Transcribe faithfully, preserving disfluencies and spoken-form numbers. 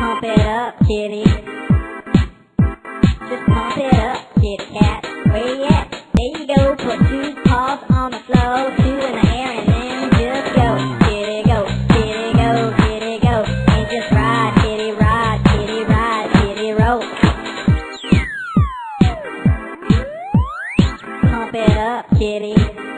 Pump it up, kitty. Just pump it up, kitty cat. Where you at? There you go. Put two paws on the floor, two in the air, and then just go. Kitty go, kitty go, kitty go. And just ride, kitty ride, kitty ride, kitty roll. Pump it up, kitty.